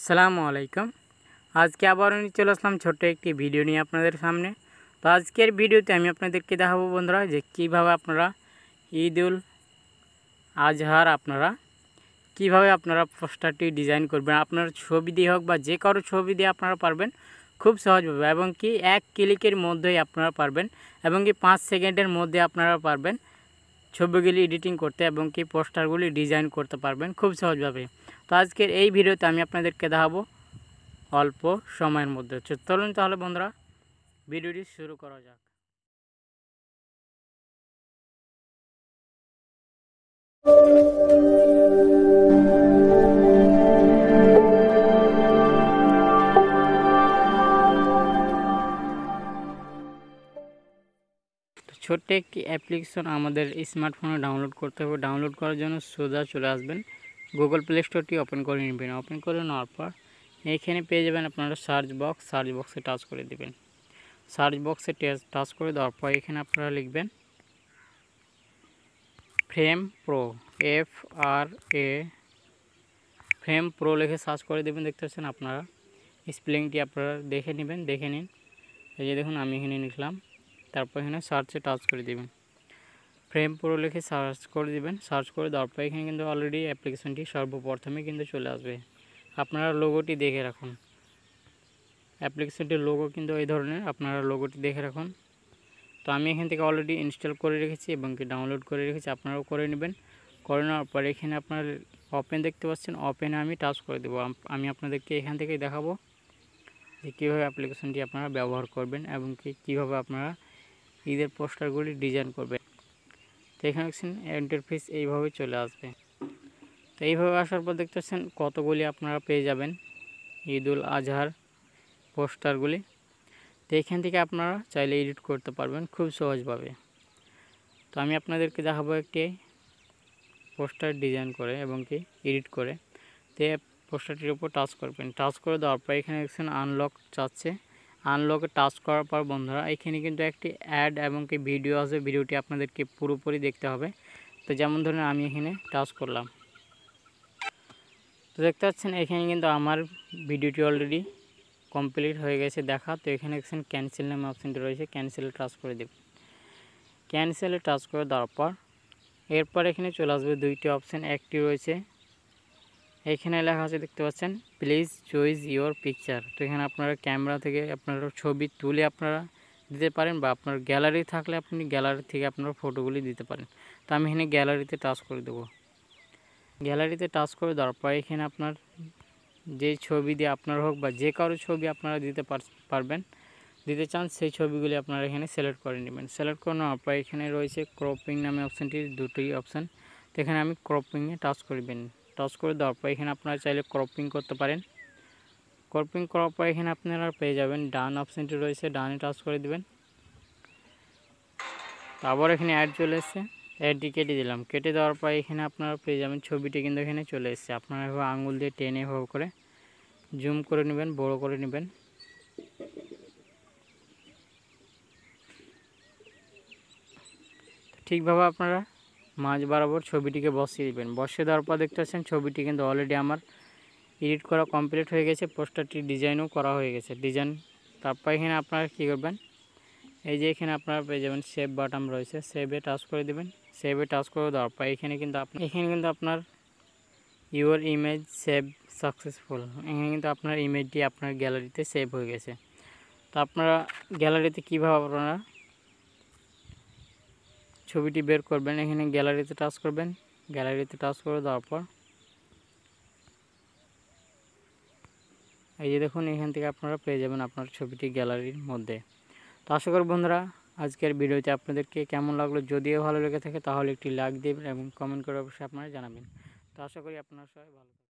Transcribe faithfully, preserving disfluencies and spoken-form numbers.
আসসালামু আলাইকুম। আজকে আবারও নিয়ে চলে আসলাম ছোট্ট একটি ভিডিও নিয়ে আপনাদের সামনে। তো আজকের ভিডিওতে আমি আপনাদেরকে দেখাবো বন্ধুরা যে কীভাবে আপনারা ঈদুল আজহার আপনারা কিভাবে আপনারা পোস্টারটি ডিজাইন করবেন। আপনার ছবি দিয়ে হোক বা যে কারো ছবি দিয়ে আপনারা পারবেন খুব সহজভাবে, এবং কি এক ক্লিকের মধ্যেই আপনারা পারবেন, এবং কি পাঁচ সেকেন্ডের মধ্যে আপনারা পারবেন ছবিগুলি এডিটিং করতে, এবং কি পোস্টারগুলি ডিজাইন করতে পারবেন খুব সহজভাবে। তো আজকের এই ভিডিওতে আমি আপনাদেরকে দেখাবো অল্প সময়ের মধ্যে। চলুন তাহলে বন্ধুরা ভিডিওটি শুরু করা যাক। ছোট্ট একটি অ্যাপ্লিকেশন আমাদের স্মার্টফোনে ডাউনলোড করতে হবে। ডাউনলোড করার জন্য সোজা চলে আসবেন, গুগল প্লে স্টোরটি ওপেন করে নেবেন। ওপেন করে নেওয়ার পর এইখানে পেয়ে যাবেন আপনারা সার্চ বক্স। সার্চ বক্সে টাচ করে দেবেন। সার্চ বক্সে টাচ করে দেওয়ার পর এখানে আপনারা লিখবেন frame pro, F R A frame pro লিখে সার্চ করে দেবেন। দেখতে পাচ্ছেন আপনারা স্পেলিংটি আপনারা দেখে নেবেন, দেখে নিন। এই যে দেখুন আমি এখানে লিখলাম, তারপর এখানে সার্চে টাচ করে দেবেন। ফ্রেম প্রো লিখে সার্চ করে দেবেন। সার্চ করে দেওয়ার পর এখানে কিন্তু অলরেডি অ্যাপ্লিকেশনটি সর্বপ্রথমে কিন্তু চলে আসবে। আপনারা লোগোটি দেখে রাখুন, অ্যাপ্লিকেশনটির লোগো কিন্তু এই ধরনের, আপনারা লোগোটি দেখে রাখুন। তো আমি এখান থেকে অলরেডি ইনস্টল করে রেখেছি এবং কি ডাউনলোড করে রেখেছি, আপনারাও করে নেবেন। করে নেওয়ার পর এখানে আপনার ওপেন দেখতে পাচ্ছেন, ওপেনে আমি টাচ করে দেবো। আমি আপনাদেরকে এখান থেকেই দেখাবো যে কীভাবে অ্যাপ্লিকেশনটি আপনারা ব্যবহার করবেন এবং কি কীভাবে আপনারা ঈদের পোস্টারগুলি ডিজাইন করবেন। তো এখানে দেখছেন ইন্টারফেস এইভাবে চলে আসবে। তো এইভাবে আসার পর দেখতে পাচ্ছেন কতগুলি আপনারা পেয়ে যাবেন ঈদুল আজহার পোস্টারগুলি। তো এখান থেকে আপনারা চাইলে এডিট করতে পারবেন খুব সহজভাবে। তো আমি আপনাদেরকে দেখাবো একটি পোস্টার ডিজাইন করে এবং কি এডিট করে। তো পোস্টারটির উপর টাচ করবেন। টাচ করে দেওয়ার পর এখানে দেখছেন আনলক চাচ্ছে। আনলকে টাচ করার পর বন্ধুরা এখানে কিন্তু একটি অ্যাড এবং কি ভিডিও আছে, ভিডিওটি আপনাদেরকে পুরোপুরি দেখতে হবে। তো যেমন ধরুন আমি এখানে টাচ করলাম, তো দেখতে পাচ্ছেন এখানে কিন্তু আমার ভিডিওটি অলরেডি কমপ্লিট হয়ে গেছে দেখা। তো এখানে দেখছেন ক্যান্সেল নামে অপশানটি রয়েছে, ক্যান্সেলে টাচ করে দেব। ক্যান্সেলে টাচ করে দেওয়ার পর এরপর এখানে চলে আসবে দুইটি অপশান। একটি রয়েছে এখানে লেখা আছে দেখতে পাচ্ছেন প্লিজ চয়েস ইওর পিকচার। তো এখানে আপনারা ক্যামেরা থেকে আপনারা ছবি তুলে আপনারা দিতে পারেন, বা আপনার গ্যালারি থাকলে আপনি গ্যালারি থেকে আপনার ফটোগুলি দিতে পারেন। তো আমি এখানে গ্যালারিতে টাচ করে দেবো। গ্যালারিতে টাচ করে দেওয়ার পর এখানে আপনার যে ছবি দিয়ে আপনার হোক বা যে কারো ছবি আপনারা দিতে পারবেন দিতে চান সেই ছবিগুলি আপনারা এখানে সিলেক্ট করে নেবেন। সিলেক্ট করে নেওয়ার পর এখানে রয়েছে ক্রপিং নামে অপশানটি, দুটোই অপশান। তো এখানে আমি ক্রপিংয়ে টাচ করবেন। টাচ করে দেওয়ার পর এখানে আপনারা চাইলে ক্রপিং করতে পারেন। ক্রপিং করার পর এখানে আপনারা পেয়ে যাবেন ডান অপশানটি রয়েছে, ডানে টাচ করে দেবেন। আবার এখানে অ্যাড চলে এসছে, অ্যাডটি কেটে দিলাম। কেটে দেওয়ার পর এখানে আপনারা পেয়ে যাবেন ছবিটি কিন্তু এখানে চলে এসছে। আপনারা এভাবে আঙুল দিয়ে টেনে এভাবে করে জুম করে নেবেন, বড় করে নেবেন। ঠিকভাবে আপনারা মাঝ বরাবর ছবিটিকে বসিয়ে দেবেন। বসিয়ে দেওয়ার পর দেখতে পাচ্ছেন ছবিটি কিন্তু অলরেডি আমার এডিট করা কমপ্লিট হয়ে গেছে, পোস্টারটি ডিজাইনও করা হয়ে গেছে ডিজাইন। তারপর এখানে আপনারা কী করবেন, এই যে এখানে আপনারা পেয়ে যাবেন সেভ বাটন রয়েছে, সেভে টাচ করে দেবেন। সেভে টাচ করে দেওয়ার পর এখানে কিন্তু আপনার এখানে কিন্তু আপনার ইউর ইমেজ সেভ সাকসেসফুল, এখানে কিন্তু আপনার ইমেজটি আপনার গ্যালারিতে সেভ হয়ে গেছে। তো আপনারা গ্যালারিতে কীভাবে আপনারা ছবিটি বের করবেন, এখানে গ্যালারিতে টাচ করবেন। গ্যালারিতে টাচ করে দেওয়ার পর এই যে দেখুন এখান থেকে আপনারা পেয়ে যাবেন আপনার ছবিটি গ্যালারির মধ্যে। তো আশা করি বন্ধুরা আজকের ভিডিওতে আপনাদেরকে কেমন লাগলো, যদিও ভালো লেগে থাকে তাহলে একটি লাইক দেবেন এবং কমেন্ট করে অবশ্যই আপনারা জানাবেন। তো আশা করি আপনারা সবাই ভালো থাকবেন।